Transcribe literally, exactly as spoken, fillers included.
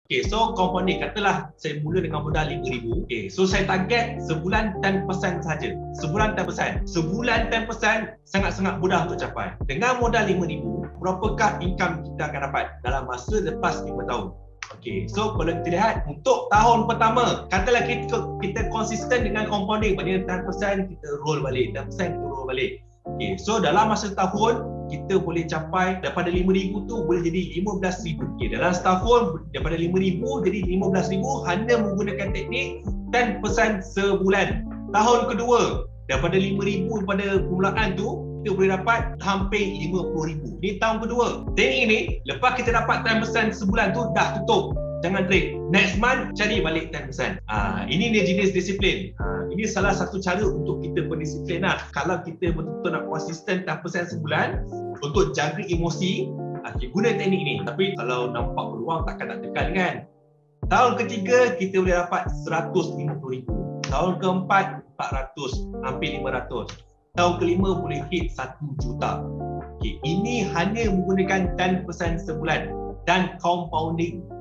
Okay, so compounding, katalah saya mula dengan modal lima ribu. Okay, so saya target sebulan sepuluh peratus saja. Sebulan sepuluh peratus. Sebulan sepuluh peratus sangat-sangat mudah untuk capai. Dengan modal lima ribu, berapakah income kita akan dapat dalam masa lepas lima tahun? Okay, so kalau kita lihat untuk tahun pertama, katalah kita, kita konsisten dengan compounding, maknanya sepuluh peratus kita roll balik, sepuluh peratus kita roll balik. Okay, so dalam masa tahun kita boleh capai daripada lima ribu tu boleh jadi lima belas ribu. Okay, dalam setahun daripada lima ribu jadi lima belas ribu hanya menggunakan teknik sepuluh peratus sebulan. Tahun kedua daripada lima ribu pada permulaan tu kita boleh dapat hampir lima puluh ribu. Ini tahun kedua. Teknik ini lepas kita dapat sepuluh peratus sebulan tu dah tutup. Jangan trade. Next month cari balik sepuluh peratus. Ah, ini dia jenis disiplin. Ah, ini salah satu cara untuk kita berdisiplin lah. Kalau kita betul-betul nak konsisten sepuluh peratus sebulan untuk jaga emosi, ah, kita guna teknik ni. Tapi kalau nampak peluang takkan nak tekan kan. Tahun ketiga kita boleh dapat seratus lima puluh ribu. Tahun keempat empat ratus, hampir lima ratus. Tahun kelima boleh hit satu juta. Okay, ini hanya menggunakan sepuluh peratus sebulan dan compounding.